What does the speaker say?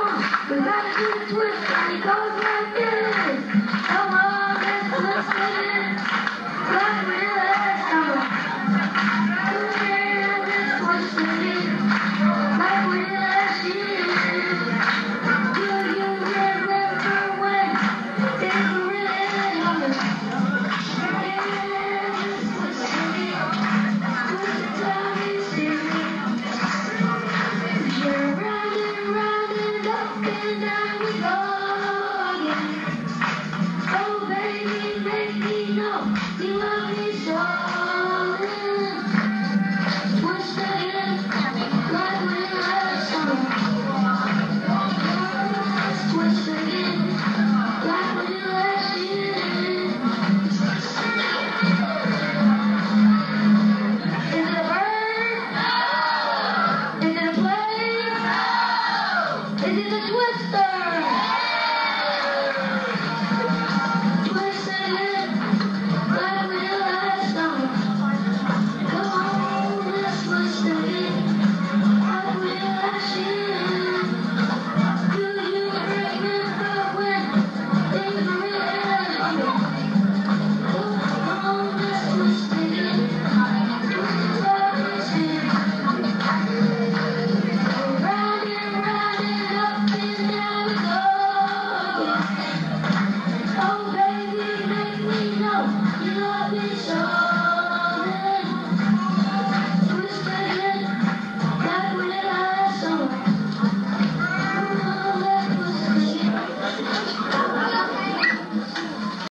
We gotta do the twist, and it goes like this. Come on, let's twist it. Like we last summer. Yeah, let's twist it. Like we did last year. Do you remember when things were really humming? Yeah, let's twist it. Twist it till we see it. Yeah, round and up and down we go again. Oh baby, make me know you love me so. Twist again, like we last summer. Twist again, like we did last year. Is it a bird? No. Is it a plane? No. Is it a twister?